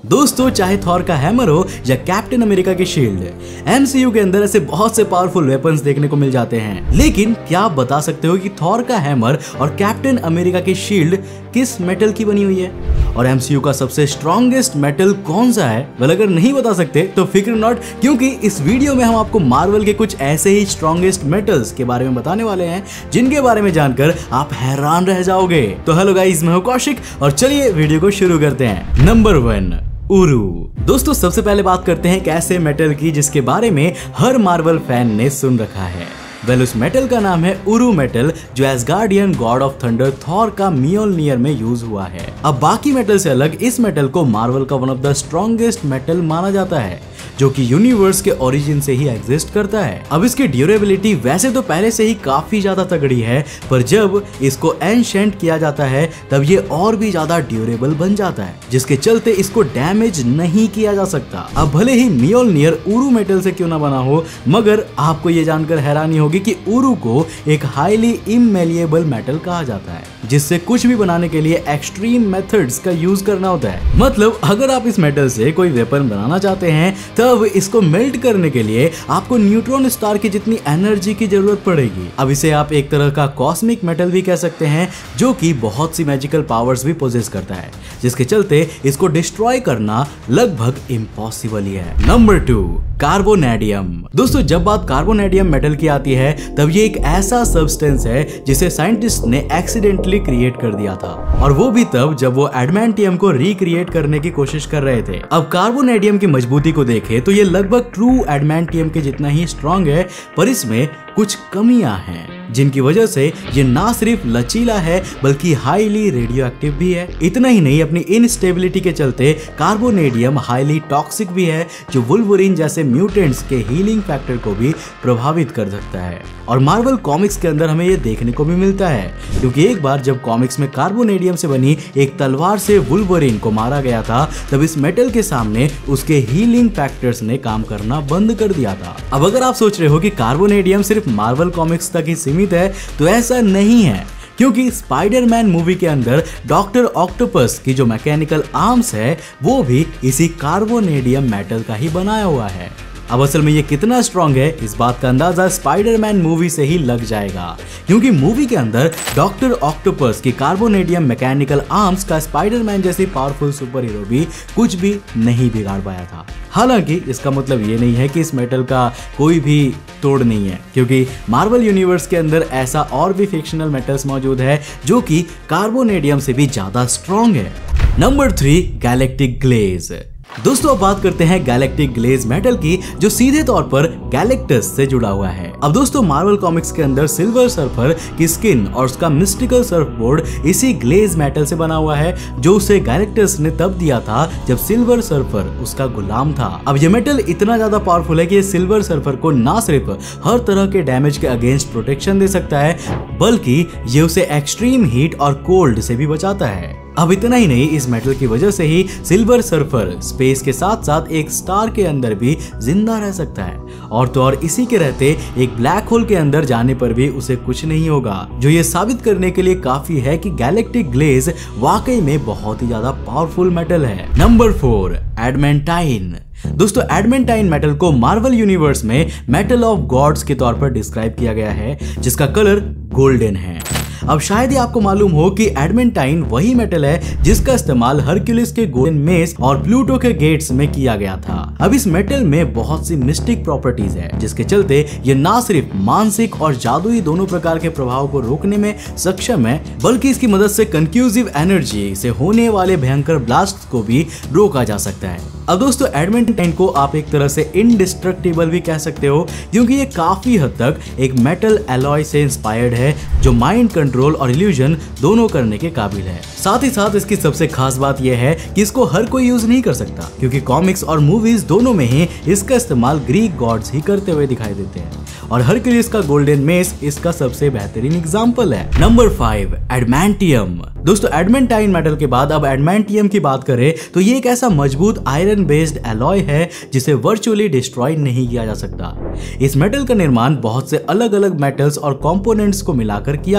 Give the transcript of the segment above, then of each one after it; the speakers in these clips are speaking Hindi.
दोस्तों चाहे थॉर का हैमर हो या कैप्टन अमेरिका की शील्ड, एमसीयू के अंदर ऐसे बहुत से पावरफुल वेपन्स देखने को मिल जाते हैं। लेकिन क्या आप बता सकते हो कि थॉर का हैमर और कैप्टन अमेरिका की शील्ड किस मेटल की बनी हुई है? और एमसीयू का सबसे स्ट्रॉन्गेस्ट मेटल कौन सा है? वेल अगर नहीं बता सकते तो फिक्र नॉट, क्योंकि इस वीडियो में हम आपको मार्वल के कुछ ऐसे ही स्ट्रॉन्गेस्ट मेटल्स के बारे में बताने वाले हैं जिनके बारे में जानकर आप हैरान रह जाओगे। तो हेलो गाइस, मैं हूं कौशिक और चलिए वीडियो को शुरू करते हैं। Number 1, Uru. दोस्तों सबसे पहले बात करते हैं एक ऐसे मेटल की जिसके बारे में हर मार्वल फैन ने सुन रखा है। वेल उस मेटल का नाम है उरू मेटल, जो Asgardian god of thunder Thor का मियोलनियर में यूज हुआ है। अब बाकी मेटल से अलग इस मेटल को मार्वल का one of the strongest metal माना जाता है, जो कि यूनिवर्स के ओरिजिन से ही एग्जिस्ट करता है। अब इसकी ड्यूरेबिलिटी वैसे तो पहले से ही काफी ज्यादा तगड़ी है, पर जब इसको एन्शेंट किया जाता है तब ये और भी ज्यादा ड्यूरेबल बन जाता है, जिसके चलते इसको डैमेज नहीं किया जा सकता। अब भले ही मियोलनियर उरू मेटल से क्यों ना बना हो, मगर आपको ये जानकर हैरानी होगी कि उरू को एक हाईली इममेलिएबल मेटल कहा जाता है, जिससे कुछ भी बनाने के लिए एक्सट्रीम मेथड्स का यूज करना होता है। मतलब अगर आप इस मेटल से कोई वेपन बनाना चाहते हैं तब इसको मेल्ट करने के लिए आपको न्यूट्रॉन स्टार की जितनी एनर्जी की जरूरत पड़ेगी। अब इसे आप एक तरह का कॉस्मिक मेटल भी कह सकते हैं, जो कि बहुत सी मैजिकल पावर्स भी पोजेस करता है, जिसके चलते इसको डिस्ट्रॉय करना लगभग इम्पॉसिबल ही है। Number 2, carbonadium. दोस्तों जब बात कार्बोनेडियम मेटल की आती है तब ये एक ऐसा सब्सटेंस है जिसे साइंटिस्ट ने एक्सीडेंटली क्रिएट कर दिया था, और वो भी तब जब वो एडमेंटियम को रिक्रिएट करने की कोशिश कर रहे थे। अब कार्बोनेडियम की मजबूती को देखें तो ये लगभग ट्रू एडमेंटियम के जितना ही स्ट्रॉन्ग है, पर इसमें कुछ कमियां हैं जिनकी वजह से ये ना सिर्फ लचीला है बल्कि हाईली रेडियो एक्टिव भी है। इतना ही नहीं, अपनी इनस्टेबिलिटी के चलते कार्बोनेडियम हाईली टॉक्सिक भी है, जो वुल्वरीन जैसे म्यूटेंट्स के हीलिंग फैक्टर को भी प्रभावित कर सकता है। और मार्वल कॉमिक्स के अंदर हमें ये देखने को भी मिलता है, क्योंकि एक बार जब कॉमिक्स में कार्बोनेडियम से बनी एक तलवार से वुल्वरीन को मारा गया था, तब इस मेटल के सामने उसके हीलिंग फैक्टर्स ने काम करना बंद कर दिया था। अब अगर आप सोच रहे हो कि कार्बोनेडियम सिर्फ मार्वल कॉमिक्स तक ही सीमित है, तो ऐसा नहीं है, क्योंकि स्पाइडरमैन मूवी के अंदर डॉक्टर ऑक्टोपस की जो मैकेनिकल आर्म्स है वो भी इसी कार्बोनेडियम मेटल का ही बनाया हुआ है। अब असल में ये कितना स्ट्रॉन्ग है इस बात का अंदाजा स्पाइडरमैन मूवी से ही लग जाएगा, क्योंकि मूवी के अंदर डॉक्टर ऑक्टोपस की कार्बोनेडियम मैकेनिकल आर्म्स का स्पाइडरमैन जैसी पावरफुल सुपर हीरो भी कुछ भी नहीं बिगाड़ पाया था। हालांकि इसका मतलब ये नहीं है कि इस मेटल का कोई भी तोड़ नहीं है, क्योंकि मार्वल यूनिवर्स के अंदर ऐसा और भी फिक्शनल मेटल्स मौजूद है जो कि कार्बोनेडियम से भी ज्यादा स्ट्रॉन्ग है। Number 3, galactic glaze. दोस्तों अब बात करते हैं गैलेक्टिक ग्लेज मेटल की, जो सीधे तौर पर गैलेक्टस से जुड़ा हुआ है। अब दोस्तों मार्वल कॉमिक्स के अंदर सिल्वर सर्फर की स्किन और उसका मिस्टिकल सर्फ बोर्ड इसी ग्लेज मेटल से बना हुआ है, जो उसे गैलेक्टस ने तब दिया था जब सिल्वर सर्फर उसका गुलाम था। अब ये मेटल इतना ज्यादा पावरफुल है कि ये सिल्वर सर्फर को ना सिर्फ हर तरह के डैमेज के अगेंस्ट प्रोटेक्शन दे सकता है, बल्कि ये उसे एक्सट्रीम हीट और कोल्ड से भी बचाता है। अब इतना ही नहीं, इस मेटल की वजह से ही सिल्वर सर्फर स्पेस के साथ साथ एक स्टार के अंदर भी जिंदा रह सकता है, और तो और इसी के रहते एक ब्लैक होल के अंदर जाने पर भी उसे कुछ नहीं होगा, जो ये साबित करने के लिए काफी है कि गैलेक्टिक ग्लेज वाकई में बहुत ही ज्यादा पावरफुल मेटल है। Number 4, adamantine. दोस्तों एडमेंटाइन मेटल को मार्वल यूनिवर्स में मेटल ऑफ गॉड्स के तौर पर डिस्क्राइब किया गया है, जिसका कलर गोल्डन है। अब शायद ही आपको मालूम हो कि एडमेंटाइन वही मेटल है जिसका इस्तेमाल हरक्यूलिस के गोल्डन मेस और प्लूटो के गेट्स में किया गया था। अब इस मेटल में बहुत सी मिस्टिक प्रॉपर्टीज है, जिसके चलते ये ना सिर्फ मानसिक और जादुई दोनों प्रकार के प्रभाव को रोकने में सक्षम है, बल्कि इसकी मदद से कंफ्यूजिव एनर्जी से होने वाले भयंकर ब्लास्ट को भी रोका जा सकता है। अब दोस्तों एडमेंटाइन को आप एक तरह से इनडिस्ट्रक्टिबल भी कह सकते हो, क्योंकि ये काफी हद तक एक मेटल एलॉय से इंस्पायर्ड है, जो माइंड कंट्रोल और इल्यूजन दोनों करने के काबिल है। साथ ही साथ इसकी सबसे खास बात यह है कि इसको हर कोई यूज नहीं कर सकता, क्योंकि कॉमिक्स और मूवीज दोनों में ही इसका इस्तेमाल ग्रीक गॉड्स ही करते हुए दिखाई देते हैं, और हरक्यूलिस का गोल्डन मेस इसका सबसे बेहतरीन एग्जाम्पल है। Number 5, adamantium. दोस्तों एडमेंटाइन मेटल के बाद अब एडमेंटियम की बात करें तो ये एक ऐसा मजबूत आयरन बेस्ड एलॉय है जिसे वर्चुअली डिस्ट्रॉय नहीं किया जा सकता। इस मेटल का निर्माण बहुत से अलग अलग मेटल्स और कंपोनेंट्स को मिलाकर किया गया है,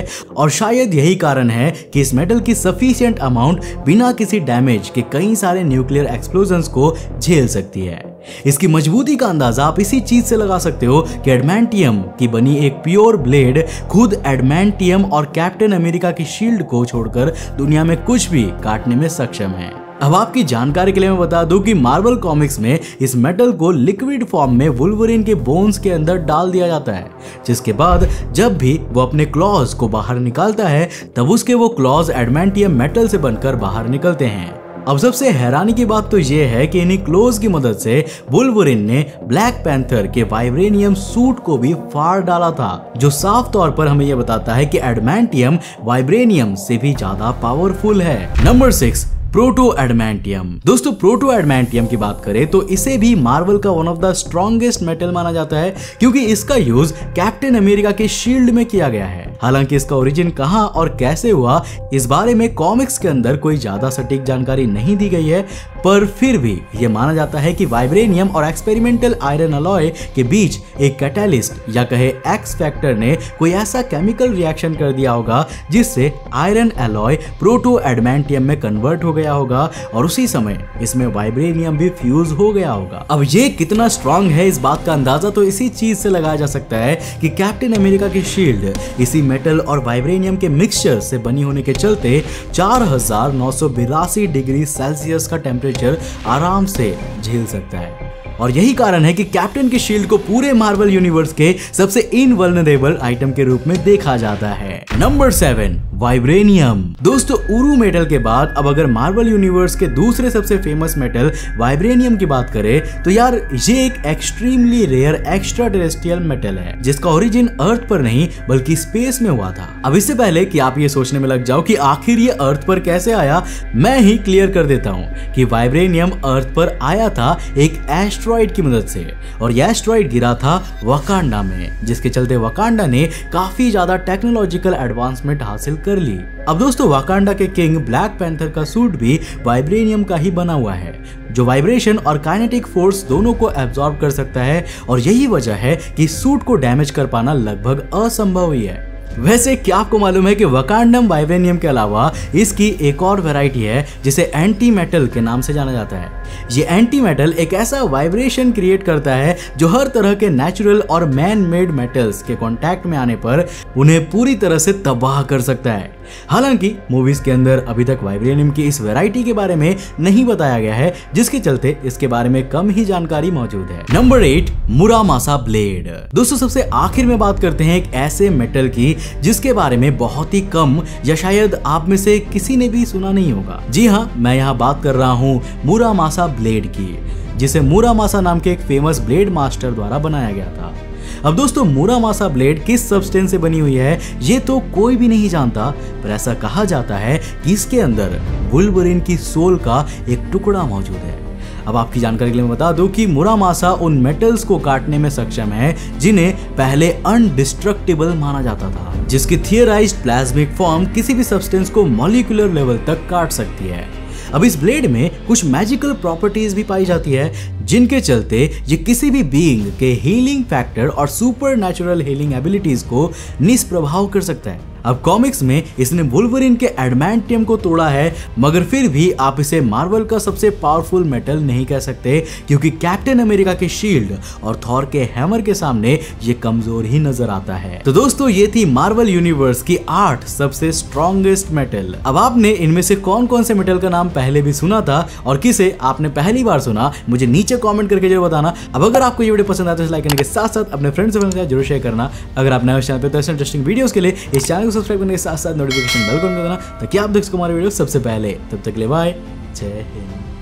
और शायद यही कारण है कि इस मेटल की सफिशिएंट अमाउंट बिना किसी डैमेज के कई सारे न्यूक्लियर एक्सप्लोजन्स को झेल सकती है। इसकी मजबूती का अंदाजा आप इसी चीज से लगा सकते हो कि एडमेंटियम की बनी एक प्योर ब्लेड खुद एडमेंटियम और कैप्टन अमेरिका की शील्ड को छोड़कर दुनिया में कुछ भी काटने में सक्षम है। अब आपकी जानकारी के लिए मैं बता दूं कि मार्वल कॉमिक्स में इस मेटल को लिक्विड फॉर्म में वुल्वरिन के बोन्स के अंदर डाल दिया जाता है, जिसके बाद जब भी वो अपने क्लॉज को बाहर निकालता है तब उसके वो क्लॉज एडमेंटियम मेटल से बनकर बाहर निकलते हैं। अब सबसे हैरानी की बात तो ये है कि इन्हीं क्लोज की मदद से वुल्वरिन ने ब्लैक पैंथर के वाइब्रेनियम सूट को भी फाड़ डाला था, जो साफ तौर पर हमें यह बताता है कि एडमेंटियम वाइब्रेनियम से भी ज्यादा पावरफुल है। Number 6, proto adamantium. दोस्तों प्रोटो एडमेंटियम की बात करें तो इसे भी मार्वल का one of the strongest metal माना जाता है, क्योंकि इसका यूज कैप्टन अमेरिका के शील्ड में किया गया है। हालांकि इसका ओरिजिन कहां और कैसे हुआ इस बारे में कॉमिक्स के अंदर कोई ज्यादा सटीक जानकारी नहीं दी गई है, पर फिर भी यह माना जाता है कि वाइब्रेनियम और एक्सपेरिमेंटल आयरन अलॉय के बीच एक कैटालिस्ट या कहे एक्स फैक्टर ने कोई ऐसा केमिकल रिएक्शन कर दिया होगा जिससे आयरन अलॉय प्रोटो एडमेंटियम में कन्वर्ट हो गया होगा और उसी समय इसमें वाइब्रेनियम भी फ्यूज हो गया होगा। अब ये कितना स्ट्रांग है इस बात का अंदाजा तो इसी चीज से लगाया जा सकता है कि कैप्टन अमेरिका की शील्ड इसी मेटल और वाइब्रेनियम के मिक्सचर से बनी होने के चलते 4982 डिग्री सेल्सियस का टेम्परेचर आराम से झेल सकता है। और यही कारण है कि कैप्टन की शील्ड को पूरे मार्वल यूनिवर्स के सबसे इनवल्नरेबल आइटम के रूप में देखा जाता है। Number 7, vibranium. दोस्तों उरू मेटल के बाद अब अगर मार्वल यूनिवर्स के दूसरे सबसे फेमस मेटल वाइब्रेनियम की बात करें तो यार ये एक extremely rare extra terrestrial metal है, जिसका ओरिजिन अर्थ पर नहीं बल्कि स्पेस में हुआ था। अब इससे पहले कि आप ये सोचने में लग जाओ कि आखिर ये अर्थ पर कैसे आया, मैं ही क्लियर कर देता हूँ कि वाइब्रेनियम अर्थ पर आया था एक एस्ट्रॉइड की मदद से, और यह एस्ट्रॉइड गिरा था वकांडा में, जिसके चलते वकांडा ने काफी ज्यादा टेक्नोलॉजिकल एडवांसमेंट हासिल कर ली। अब दोस्तों वकांडा के किंग ब्लैक पैंथर का सूट भी वाइब्रेनियम का ही बना हुआ है, जो वाइब्रेशन और काइनेटिक फोर्स दोनों को एब्जॉर्ब कर सकता है, और यही वजह है कि सूट को डैमेज कर पाना लगभग असंभव ही है। वैसे क्या आपको मालूम है कि वकांडम वाइब्रेनियम के अलावा इसकी एक और वैरायटी है जिसे एंटी मेटल के नाम से जाना जाता है। ये एंटी मेटल एक ऐसा वाइब्रेशन क्रिएट करता है जो हर तरह के नेचुरल और मैन मेड मेटल्स के कांटेक्ट में आने पर उन्हें पूरी तरह से तबाह कर सकता है। हालांकि मूवीज के अंदर अभी तक वाइब्रेनियम की इस वैरायटी के बारे में नहीं बताया गया है, जिसके चलते इसके बारे में कम ही जानकारी मौजूद है। Number 8, Muramasa blade. दोस्तों सबसे आखिर में बात करते हैं एक ऐसे मेटल की जिसके बारे में बहुत ही कम या शायद आप में से किसी ने भी सुना नहीं होगा। जी हाँ, मैं यहाँ बात कर रहा हूँ मुरामासा ब्लेड की, जिसे मुरामासा नाम के एक फेमस ब्लेड मास्टर द्वारा बनाया गया था। अब दोस्तों मुरामासा ब्लेड किस सब्सटेंस से बनी हुई है ये तो कोई भी नहीं जानता, पर ऐसा कहा जाता है कि इसके अंदर वुल्वरिन की सोल का एक टुकड़ा मौजूद है। अब आपकी जानकारी के लिए मैं बता दूं कि मुरामासा उन मेटल्स को काटने में सक्षम है जिन्हें पहले अनडिस्ट्रक्टिबल माना जाता था, जिसकी थियराइज्ड प्लाज्मिक फॉर्म किसी भी सब्सटेंस को मॉलिक्यूलर लेवल तक काट सकती है। अब इस ब्लेड में कुछ मैजिकल प्रॉपर्टीज भी पाई जाती है, जिनके चलते ये किसी भी बीइंग के हीलिंग फैक्टर और सुपर नेचुरल हीलिंग एबिलिटीज को निष्प्रभाव कर सकता है। अब कॉमिक्स में इसने वुल्वरिन के एडमेंटियम को तोड़ा है, मगर फिर भी आप इसे मार्वल का सबसे पावरफुल मेटल नहीं कह सकते, क्योंकि कैप्टन अमेरिका के शील्ड और थॉर के हैमर के सामने ये कमजोर ही नजर आता है। तो दोस्तों ये थी मार्वल यूनिवर्स की 8 सबसे स्ट्रॉन्गेस्ट मेटल। अब आपने इनमें से कौन कौन से मेटल का नाम पहले भी सुना था और किसे आपने पहली बार सुना, मुझे नीचे कमेंट करके जरूर बताना। अब अगर आपको ये वीडियो पसंद आया तो लाइक करने के साथ साथ अपने फ्रेंड्स के साथ जरूर शेयर करना। अगर आप नए चैनल पे तो ऐसे इंटरेस्टिंग वीडियोस के लिए इस चैनल को सब्सक्राइब करने के साथ साथ नोटिफिकेशन बेल को ऑन कर देना ताकि आप देख सको हमारे वीडियो सबसे पहले। तब तक के लिए बाय, जय हिंद।